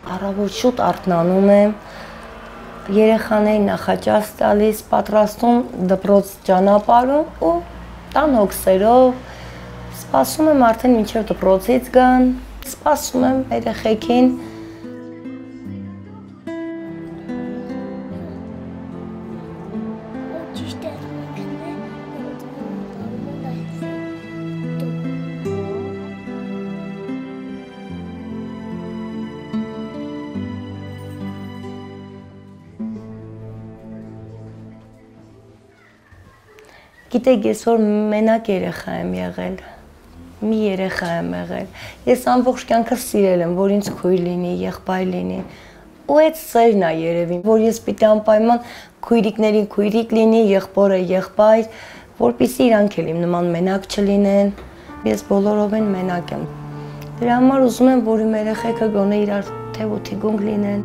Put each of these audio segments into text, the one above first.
առավոտ շուտ արթնանում եմ, երեխաներին նախաճաշ տալիս, պատրաստում դպրոց ճանապարհում ու տան հոգսերով սպասում եմ արդեն մինչև դպրոցից գան, սպասում եմ երեխեքին։ Գիտեք, ես որ մենակ երեխա եմ եղել, մի երեխա եմ եղել, ես ամբողջ կյանքս սիրել եմ, որ ինձ քույր լինի, եղբայր լինի, ու այդ սերն է երևի, որ ես պիտի անպայման քույրիկներին քույրիկ լինի, եղբորը եղբայր, որպեսզի իրանք էլ իմ նման մենակ չլինեն, ես բոլորովին մենակ եմ, դրա համար ուզում եմ, որ իմ երեխեքը գոնե իրար թևութի գունգ լինեն։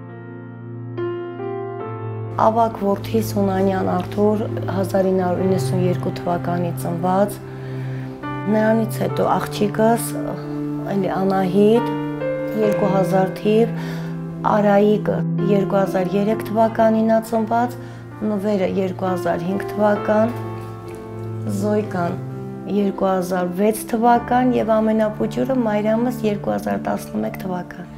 Ավագ որդիս Հունանյան Արթուր 1992 թվականի ծնված, նրանից հետո աղջիկս Անահիտ 2000 թիվ, Արայիկը 2003 թվականին է ծնված, Նվերը 2005 թվական, Զոյկան 2006 թվական և ամենապուճուրը Մայրամս 2011 թվական։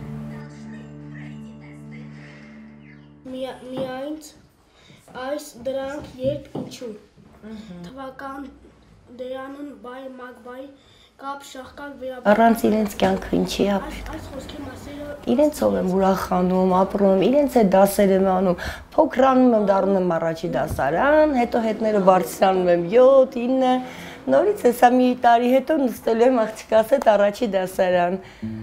Միայն այս դրանք երբ ինչու թվական դերանն բայ մագբայ կապ շախկակ վերաբերյալ առանց իրենց կյանքը ինչի է իրենցով եմ ուրախանում, ապրում, իրենց է դասեր եմ անում, փոքրանում եմ դառնում եմ առաջի դասարան, հետո հետները բարձրանում եմ 7, 9, նորից հեսա մի տարի հետո նստելու եմ աղջիկաս հետ առաջի դասարան։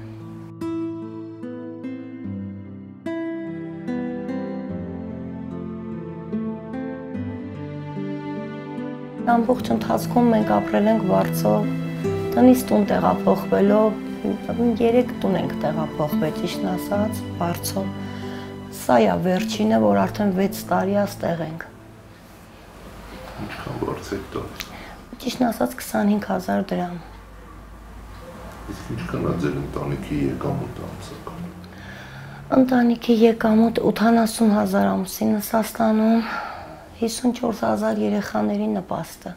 Ամբողջ ընթացքում մենք ապրել ենք Վարձով, տնից տուն տեղափոխվելով, 3 տուն ենք տեղափոխվել, ճիշտն ասած, Վարձով։ Սա է վերջինը, որ արդեն 6 տարի այստեղ ենք։ Ինչքան վարձ եք տալիս։ Ճիշտն ասած 25,000 դրամ։ Իսկ ինչքան է ձեր ընտանիքի եկամուտը ամսական։ Ընտանիքի եկամուտ 80,000 ամուսինս է ստանում, 54,000 երեխաների նպաստը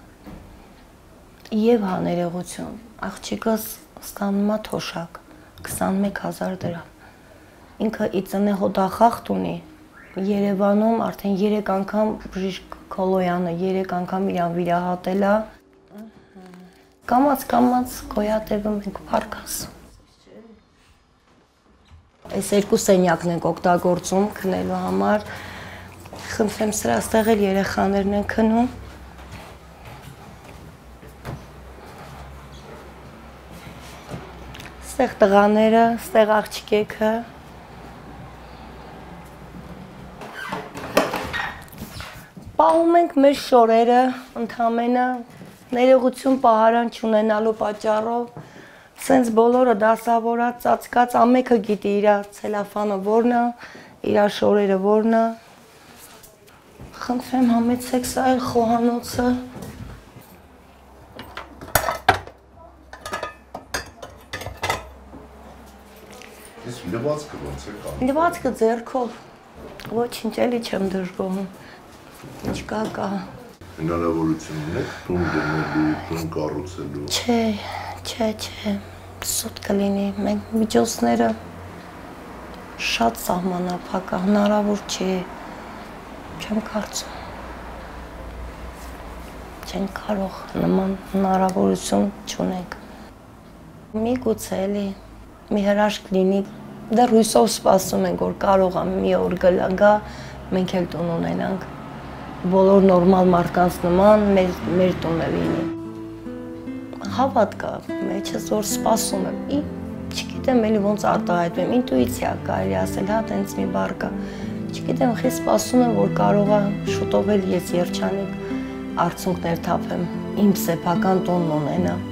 և հաներեղություն, աղջիկս ստանում է թոշակ, 21,000 դրամ։ Ինքը իծնե հոդախախտ ունի, Երևանում արդեն 3 անգամ բժիշկ Քոլոյանը 3 անգամ իրան վիրահատել է, կամաց գոյատևում ենք պարկաս։ Այս 2 սենյակն ենք օգտագործում քնելու համար, խնդրեմ սրա ստեղ էլ երեխաներն են քնում։ Ստեղ տղաները, ստեղ աղջիկեքը։ Պահում ենք մեր շորերը, ընդամենը ներողություն պահարան չունենալու պատճառով, սենց բոլորը դասավորած, ծածկած, ամենքը գիտի իր ցելոֆանը որն է, իր շորերը որն է։ Խնդրեմ համեցեք սա էլ խոհանոցը։ Ես լվացքը ոնց է կան։ Լվացքը ձեռքով, ոչինչ էլի չեմ դժգոհում, ինչկա կա։ Հնարավորություն ունեք տուն դնելու, տուն կառուցելու։ Չէ, սուտ կլինի, մենք միջոցները շատ սահմանափակ է, հնարավոր չի, չեմ կարծում, չենք կարող նման հնարավորություն չունենք։ Միգուցե էլի մի հրաշք լինի, դեռ հույսով սպասում ենք, որ կարող է մի օր գա, մենք էլ տուն ունենանք, բոլոր նորմալ մարդկանց նման մեր տունը լինի։ Հավատ կա մեջս, որ սպասում եմ, չգիտեմ էլի ոնց արտահայտվեմ, ինտուիցիա կարելի ասել, հա տենց մի բառ կա, չգիտեմ, խիստ սպասում եմ, որ կարող է շուտով էլ ես երջանիկ արցունքներ թափեմ, իմ սեփական տունն ունենա։